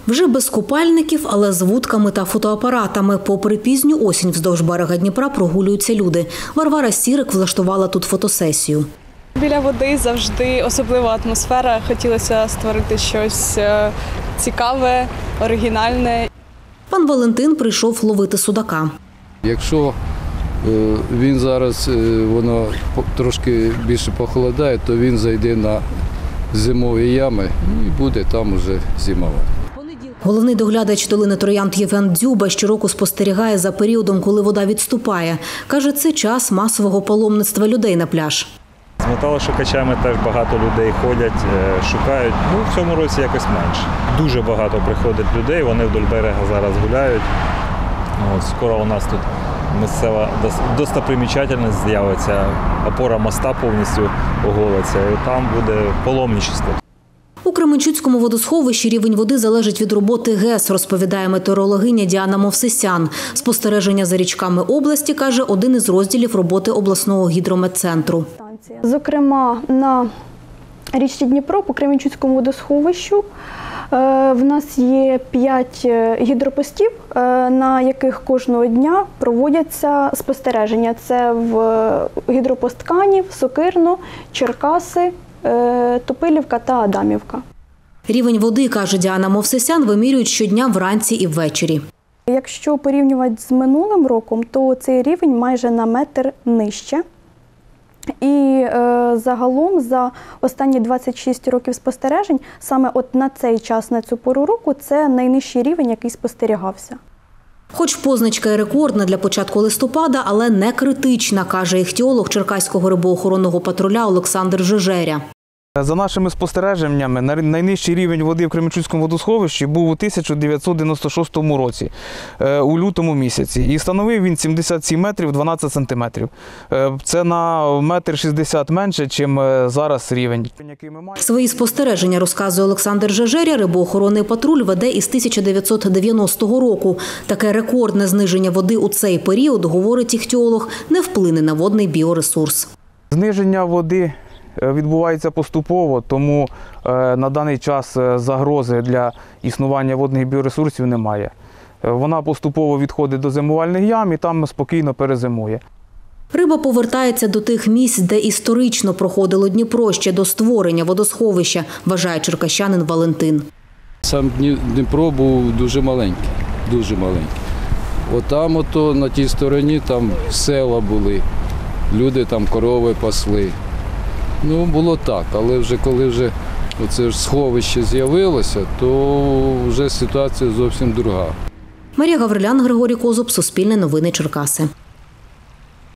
Вже без купальників, але з вудками та фотоапаратами. Попри пізню осінь вздовж берега Дніпра прогулюються люди. Варвара Сірик влаштувала тут фотосесію. Біля води завжди особлива атмосфера. Хотілося створити щось цікаве, оригінальне. Пан Валентин прийшов ловити судака. Якщо він зараз, воно трошки більше похолодає, то він зайде на зимові ями і буде там уже зимувати. Головний доглядач долини Троянд Євген Дзюба щороку спостерігає за періодом, коли вода відступає. Каже, це час масового паломництва людей на пляж. З металошукачами теж багато людей ходять, шукають. В цьому році якось менше. Дуже багато приходить людей, вони вдоль берега зараз гуляють. Скоро у нас тут місцева достопримічательність з'явиться, опора моста повністю оголиться, і там буде паломничество. У Кременчуцькому водосховищі рівень води залежить від роботи ГЕС, розповідає метеорологиня Діана Мовсисян. Спостереження за річками області, каже, один із розділів роботи обласного гідрометцентру. Зокрема, на річці Дніпро по Кременчуцькому водосховищу в нас є 5 гідропостів, на яких кожного дня проводяться спостереження. Це в гідропост Канів, Сокирно, Черкаси, Топилівка та Адамівка. Рівень води, каже Діана Мовсисян, вимірюють щодня вранці і ввечері. Якщо порівнювати з минулим роком, то цей рівень майже на метр нижче. І загалом за останні 26 років спостережень, саме от на цей час, на цю пору року, це найнижчий рівень, який спостерігався. Хоч позначка і рекордна для початку листопада, але не критична, каже іхтіолог Черкаського рибоохоронного патруля Олександр Жежеря. За нашими спостереженнями, найнижчий рівень води в Кременчуцькому водосховищі був у 1996 році, у лютому місяці. І становив він 77 метрів 12 сантиметрів. Це на метр 60 менше, ніж зараз рівень. Свої спостереження, розказує Олександр Жежеря, рибоохоронний патруль веде із 1990 року. Таке рекордне зниження води у цей період, говорить іхтіолог, не вплине на водний біоресурс. Зниження води відбувається поступово, тому на даний час загрози для існування водних біоресурсів немає. Вона поступово відходить до зимувальних ям і там спокійно перезимує. Риба повертається до тих місць, де історично проходило Дніпро ще до створення водосховища, вважає черкащанин Валентин. Сам Дніпро був дуже маленький, дуже маленький. Отам, на тій стороні, там села були, люди там корови пасли. Було так, але вже коли оце сховище з'явилося, то вже ситуація зовсім друга. Марія Гаврилян, Григорій Козуб, Суспільне новини, Черкаси.